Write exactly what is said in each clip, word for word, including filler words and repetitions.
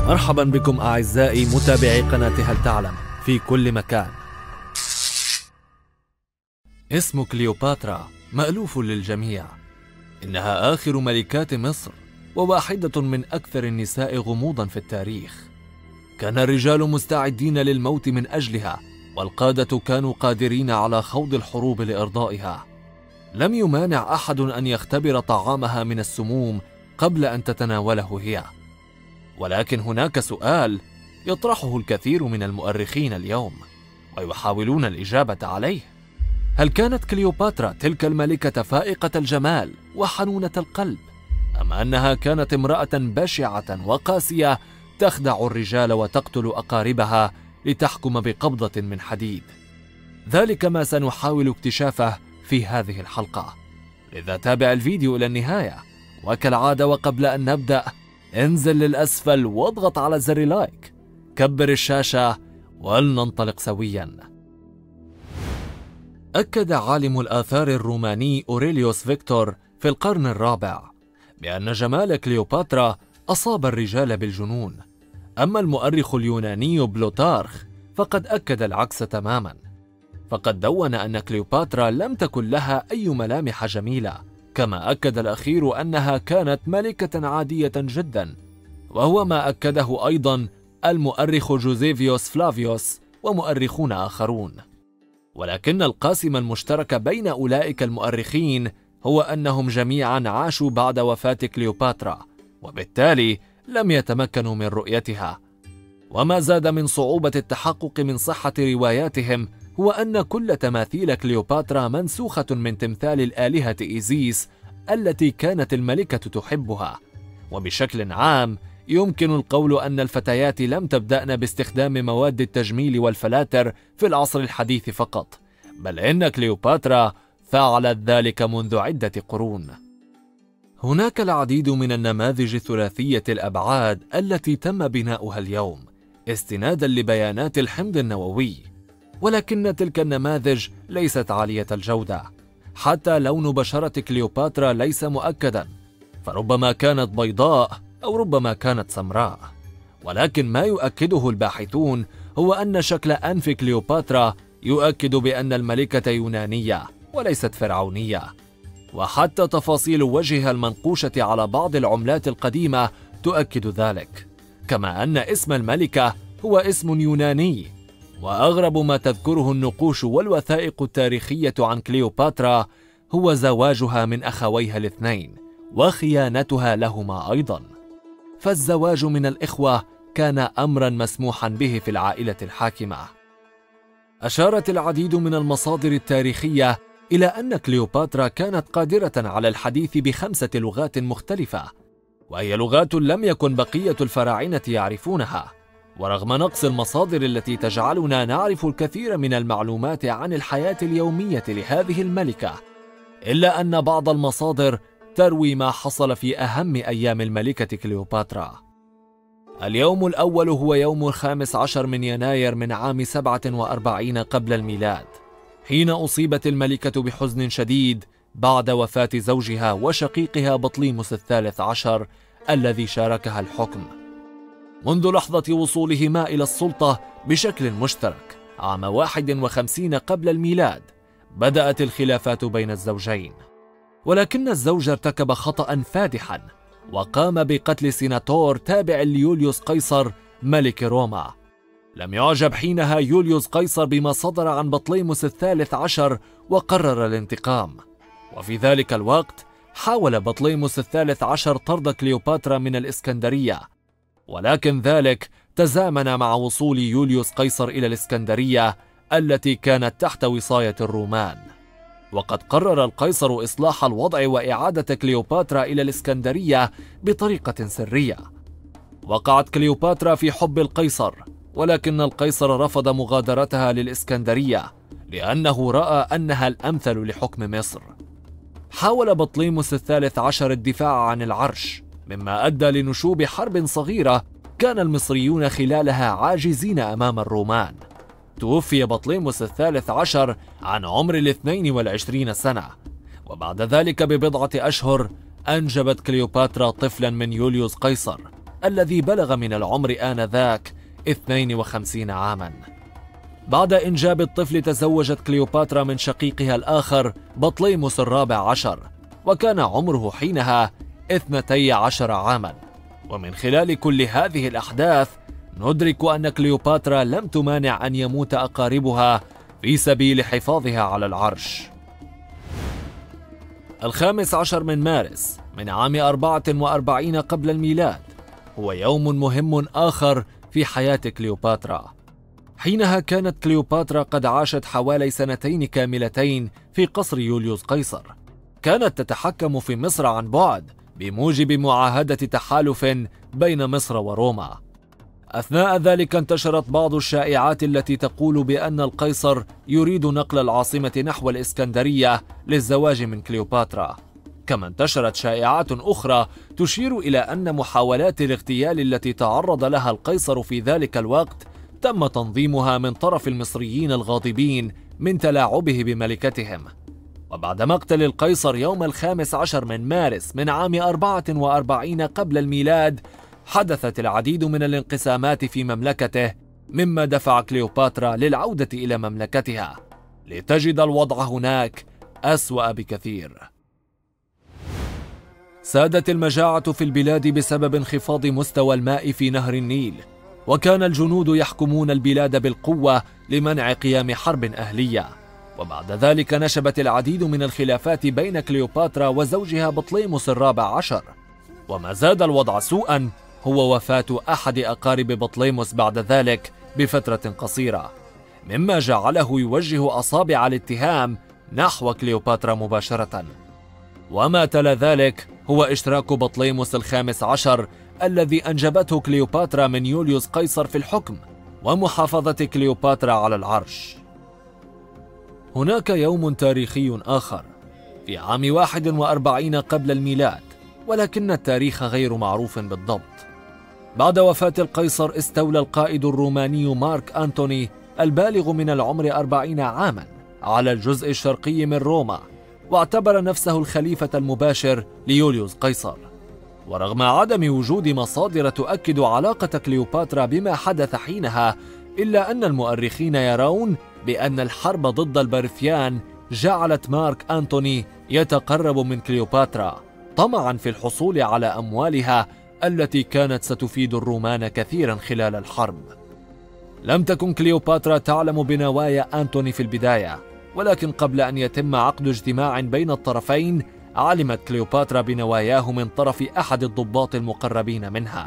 مرحبا بكم أعزائي متابعي قناة هل تعلم في كل مكان. اسم كليوباترا مألوف للجميع، إنها آخر ملكات مصر وواحدة من أكثر النساء غموضا في التاريخ. كان الرجال مستعدين للموت من أجلها، والقادة كانوا قادرين على خوض الحروب لإرضائها. لم يمانع أحد أن يختبر طعامها من السموم قبل أن تتناوله هي. ولكن هناك سؤال يطرحه الكثير من المؤرخين اليوم ويحاولون الإجابة عليه: هل كانت كليوباترا تلك الملكة فائقة الجمال وحنونة القلب، أم أنها كانت امرأة بشعة وقاسية تخدع الرجال وتقتل أقاربها لتحكم بقبضة من حديد؟ ذلك ما سنحاول اكتشافه في هذه الحلقة، لذا تابع الفيديو إلى النهاية. وكالعادة وقبل أن نبدأ، انزل للأسفل واضغط على زر لايك، كبر الشاشة ولننطلق سويا. أكد عالم الآثار الروماني أوريليوس فيكتور في القرن الرابع بأن جمال كليوباترا أصاب الرجال بالجنون، أما المؤرخ اليوناني بلوتارخ فقد أكد العكس تماما، فقد دون أن كليوباترا لم تكن لها أي ملامح جميلة، كما أكد الأخير أنها كانت ملكة عادية جدا، وهو ما أكده أيضا المؤرخ جوزيفيوس فلافيوس ومؤرخون آخرون. ولكن القاسم المشترك بين أولئك المؤرخين هو أنهم جميعا عاشوا بعد وفاة كليوباترا، وبالتالي لم يتمكنوا من رؤيتها. وما زاد من صعوبة التحقق من صحة رواياتهم هو أن كل تماثيل كليوباترا منسوخة من تمثال الآلهة إيزيس التي كانت الملكة تحبها. وبشكل عام يمكن القول أن الفتيات لم تبدأن باستخدام مواد التجميل والفلاتر في العصر الحديث فقط، بل إن كليوباترا فعلت ذلك منذ عدة قرون. هناك العديد من النماذج ثلاثية الأبعاد التي تم بناؤها اليوم استنادا لبيانات الحمض النووي، ولكن تلك النماذج ليست عالية الجودة. حتى لون بشرة كليوباترا ليس مؤكدا، فربما كانت بيضاء أو ربما كانت سمراء. ولكن ما يؤكده الباحثون هو أن شكل أنف كليوباترا يؤكد بأن الملكة يونانية وليست فرعونية، وحتى تفاصيل وجهها المنقوشة على بعض العملات القديمة تؤكد ذلك، كما أن اسم الملكة هو اسم يوناني. وأغرب ما تذكره النقوش والوثائق التاريخية عن كليوباترا هو زواجها من أخويها الاثنين وخيانتها لهما أيضا، فالزواج من الإخوة كان أمرا مسموحا به في العائلة الحاكمة. أشارت العديد من المصادر التاريخية إلى أن كليوباترا كانت قادرة على الحديث بخمسة لغات مختلفة، وهي لغات لم يكن بقية الفراعنة يعرفونها. ورغم نقص المصادر التي تجعلنا نعرف الكثير من المعلومات عن الحياة اليومية لهذه الملكة، إلا أن بعض المصادر تروي ما حصل في أهم أيام الملكة كليوباترا. اليوم الأول هو يوم الخامس عشر من يناير من عام سبعة وأربعين قبل الميلاد، حين أصيبت الملكة بحزن شديد بعد وفاة زوجها وشقيقها بطليموس الثالث عشر الذي شاركها الحكم. منذ لحظة وصولهما إلى السلطة بشكل مشترك عام واحد وخمسين قبل الميلاد بدأت الخلافات بين الزوجين، ولكن الزوج ارتكب خطأ فادحا وقام بقتل سيناتور تابع ليوليوس قيصر ملك روما. لم يعجب حينها يوليوس قيصر بما صدر عن بطليموس الثالث عشر وقرر الانتقام. وفي ذلك الوقت حاول بطليموس الثالث عشر طرد كليوباترا من الإسكندرية، ولكن ذلك تزامن مع وصول يوليوس قيصر إلى الإسكندرية التي كانت تحت وصاية الرومان. وقد قرر القيصر إصلاح الوضع وإعادة كليوباترا إلى الإسكندرية بطريقة سرية. وقعت كليوباترا في حب القيصر، ولكن القيصر رفض مغادرتها للإسكندرية لأنه رأى أنها الأمثل لحكم مصر. حاول بطليموس الثالث عشر الدفاع عن العرش، مما أدى لنشوب حرب صغيرة كان المصريون خلالها عاجزين أمام الرومان. توفي بطليموس الثالث عشر عن عمر الاثنين والعشرين سنة، وبعد ذلك ببضعة أشهر أنجبت كليوباترا طفلا من يوليوس قيصر الذي بلغ من العمر آنذاك اثنين وخمسين عاما. بعد إنجاب الطفل تزوجت كليوباترا من شقيقها الآخر بطليموس الرابع عشر، وكان عمره حينها اثنتي عشر عاما. ومن خلال كل هذه الأحداث ندرك أن كليوباترا لم تمانع أن يموت أقاربها في سبيل حفاظها على العرش. الخامس عشر من مارس من عام أربعة وأربعين قبل الميلاد هو يوم مهم آخر في حياة كليوباترا. حينها كانت كليوباترا قد عاشت حوالي سنتين كاملتين في قصر يوليوس قيصر. كانت تتحكم في مصر عن بعد بموجب معاهدة تحالف بين مصر وروما. أثناء ذلك انتشرت بعض الشائعات التي تقول بأن القيصر يريد نقل العاصمة نحو الإسكندرية للزواج من كليوباترا. كما انتشرت شائعات أخرى تشير إلى أن محاولات الاغتيال التي تعرض لها القيصر في ذلك الوقت تم تنظيمها من طرف المصريين الغاضبين من تلاعبه بملكتهم. وبعد مقتل القيصر يوم الخامس عشر من مارس من عام أربعة وأربعين قبل الميلاد حدثت العديد من الانقسامات في مملكته، مما دفع كليوباترا للعودة إلى مملكتها لتجد الوضع هناك أسوأ بكثير. سادت المجاعة في البلاد بسبب انخفاض مستوى الماء في نهر النيل، وكان الجنود يحكمون البلاد بالقوة لمنع قيام حرب أهلية. وبعد ذلك نشبت العديد من الخلافات بين كليوباترا وزوجها بطليموس الرابع عشر. وما زاد الوضع سوءا هو وفاة أحد أقارب بطليموس بعد ذلك بفترة قصيرة، مما جعله يوجه أصابع الاتهام نحو كليوباترا مباشرة. وما تلا ذلك هو اشتراك بطليموس الخامس عشر الذي أنجبته كليوباترا من يوليوس قيصر في الحكم، ومحافظة كليوباترا على العرش. هناك يوم تاريخي آخر في عام واحد وأربعين قبل الميلاد، ولكن التاريخ غير معروف بالضبط. بعد وفاة القيصر استولى القائد الروماني مارك أنتوني البالغ من العمر أربعين عاما على الجزء الشرقي من روما، واعتبر نفسه الخليفة المباشر ليوليوس قيصر. ورغم عدم وجود مصادر تؤكد علاقة كليوباترا بما حدث حينها، إلا أن المؤرخين يرون بأن الحرب ضد البرثيان جعلت مارك أنتوني يتقرب من كليوباترا طمعا في الحصول على أموالها التي كانت ستفيد الرومان كثيرا خلال الحرب. لم تكن كليوباترا تعلم بنوايا أنتوني في البداية، ولكن قبل أن يتم عقد اجتماع بين الطرفين علمت كليوباترا بنواياه من طرف أحد الضباط المقربين منها.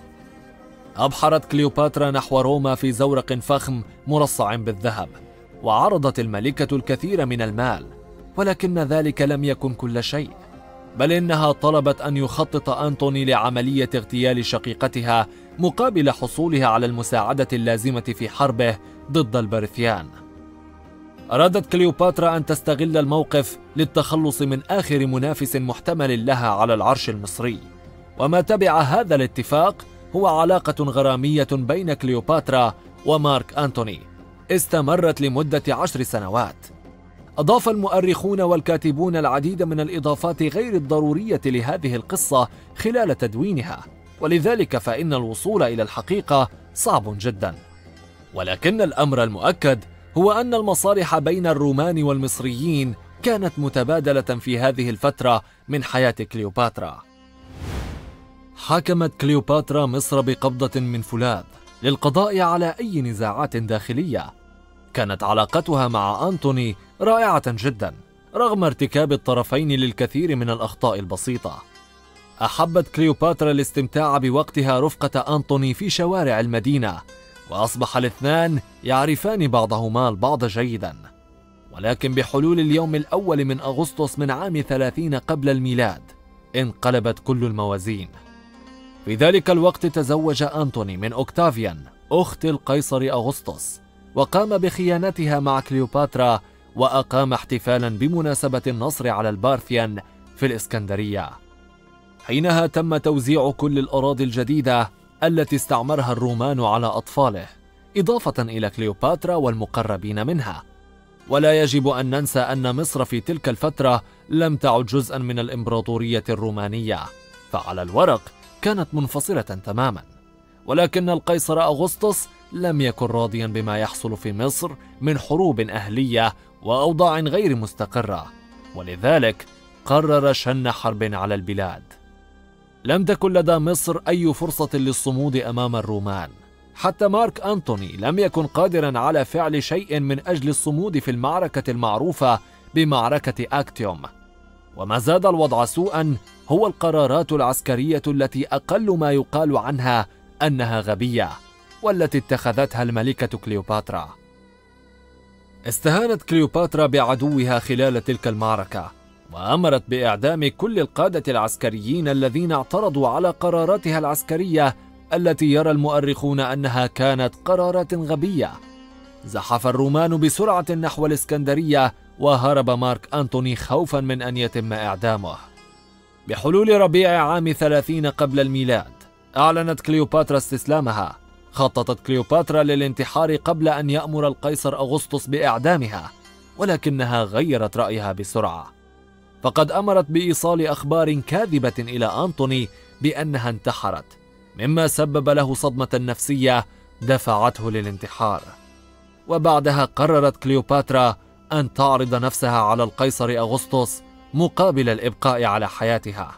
أبحرت كليوباترا نحو روما في زورق فخم مرصع بالذهب، وعرضت الملكة الكثير من المال، ولكن ذلك لم يكن كل شيء، بل إنها طلبت أن يخطط أنتوني لعملية اغتيال شقيقتها مقابل حصولها على المساعدة اللازمة في حربه ضد البرثيان. أرادت كليوباترا أن تستغل الموقف للتخلص من آخر منافس محتمل لها على العرش المصري، وما تبع هذا الاتفاق هو علاقة غرامية بين كليوباترا ومارك أنتوني استمرت لمدة عشر سنوات. أضاف المؤرخون والكاتبون العديد من الإضافات غير الضرورية لهذه القصة خلال تدوينها، ولذلك فإن الوصول إلى الحقيقة صعب جدا. ولكن الأمر المؤكد هو أن المصالح بين الرومان والمصريين كانت متبادلة في هذه الفترة من حياة كليوباترا. حكمت كليوباترا مصر بقبضة من فولاذ للقضاء على أي نزاعات داخلية. كانت علاقتها مع أنتوني رائعة جدا رغم ارتكاب الطرفين للكثير من الأخطاء البسيطة. أحبت كليوباترا الاستمتاع بوقتها رفقة أنتوني في شوارع المدينة، وأصبح الاثنان يعرفان بعضهما البعض جيدا. ولكن بحلول اليوم الأول من أغسطس من عام ثلاثين قبل الميلاد انقلبت كل الموازين. في ذلك الوقت تزوج أنتوني من أوكتافيان أخت القيصر أغسطس، وقام بخيانتها مع كليوباترا، وأقام احتفالا بمناسبة النصر على البارثيان في الإسكندرية. حينها تم توزيع كل الأراضي الجديدة التي استعمرها الرومان على أطفاله، إضافة إلى كليوباترا والمقربين منها. ولا يجب أن ننسى أن مصر في تلك الفترة لم تعد جزءا من الإمبراطورية الرومانية، فعلى الورق كانت منفصلة تماما، ولكن القيصر أغسطس لم يكن راضيا بما يحصل في مصر من حروب أهلية وأوضاع غير مستقرة، ولذلك قرر شن حرب على البلاد. لم تكن لدى مصر أي فرصة للصمود أمام الرومان، حتى مارك أنطوني لم يكن قادرا على فعل شيء من أجل الصمود في المعركة المعروفة بمعركة أكتيوم. وما زاد الوضع سوءا هو القرارات العسكرية التي أقل ما يقال عنها أنها غبية، والتي اتخذتها الملكة كليوباترا. استهانت كليوباترا بعدوها خلال تلك المعركة، وأمرت بإعدام كل القادة العسكريين الذين اعترضوا على قراراتها العسكرية التي يرى المؤرخون أنها كانت قرارات غبية. زحف الرومان بسرعة نحو الإسكندرية، وهرب مارك أنطوني خوفا من أن يتم إعدامه. بحلول ربيع عام ثلاثين قبل الميلاد أعلنت كليوباترا استسلامها. خططت كليوباترا للانتحار قبل أن يأمر القيصر أغسطس بإعدامها، ولكنها غيرت رأيها بسرعة، فقد أمرت بإيصال أخبار كاذبة إلى أنطوني بأنها انتحرت، مما سبب له صدمة نفسية دفعته للانتحار. وبعدها قررت كليوباترا أن تعرض نفسها على القيصر أغسطس مقابل الإبقاء على حياتها.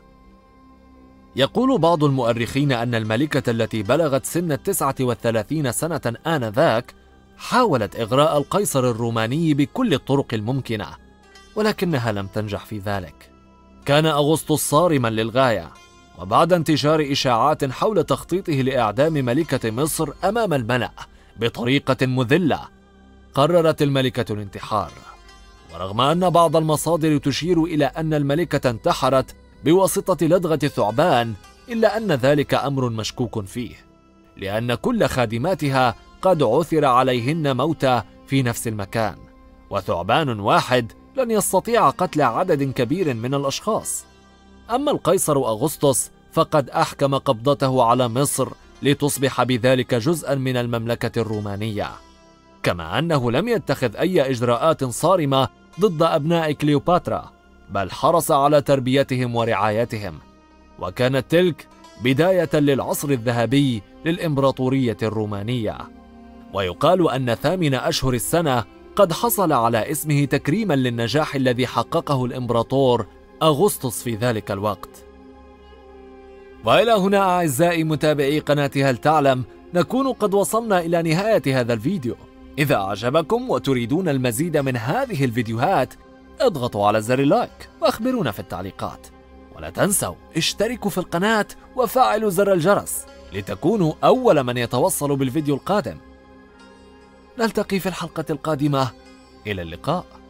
يقول بعض المؤرخين أن الملكة التي بلغت سن التسعة والثلاثين سنة آنذاك حاولت إغراء القيصر الروماني بكل الطرق الممكنة، ولكنها لم تنجح في ذلك. كان أغسطس صارما للغاية، وبعد انتشار إشاعات حول تخطيطه لإعدام ملكة مصر أمام الملأ بطريقة مذلة، قررت الملكة الانتحار. ورغم أن بعض المصادر تشير إلى أن الملكة انتحرت بواسطة لدغة ثعبان، إلا أن ذلك أمر مشكوك فيه، لأن كل خادماتها قد عثر عليهن موتى في نفس المكان، وثعبان واحد لن يستطيع قتل عدد كبير من الأشخاص. أما القيصر أغسطس فقد أحكم قبضته على مصر لتصبح بذلك جزءا من المملكة الرومانية، كما أنه لم يتخذ أي إجراءات صارمة ضد أبناء كليوباترا، بل حرص على تربيتهم ورعايتهم. وكانت تلك بداية للعصر الذهبي للإمبراطورية الرومانية. ويقال أن ثامن أشهر السنة قد حصل على اسمه تكريما للنجاح الذي حققه الإمبراطور أغسطس في ذلك الوقت. وإلى هنا أعزائي متابعي قناة هل تعلم نكون قد وصلنا إلى نهاية هذا الفيديو. إذا أعجبكم وتريدون المزيد من هذه الفيديوهات اضغطوا على زر اللايك واخبرونا في التعليقات، ولا تنسوا اشتركوا في القناة وفعلوا زر الجرس لتكونوا أول من يتوصل بالفيديو القادم. نلتقي في الحلقة القادمة، إلى اللقاء.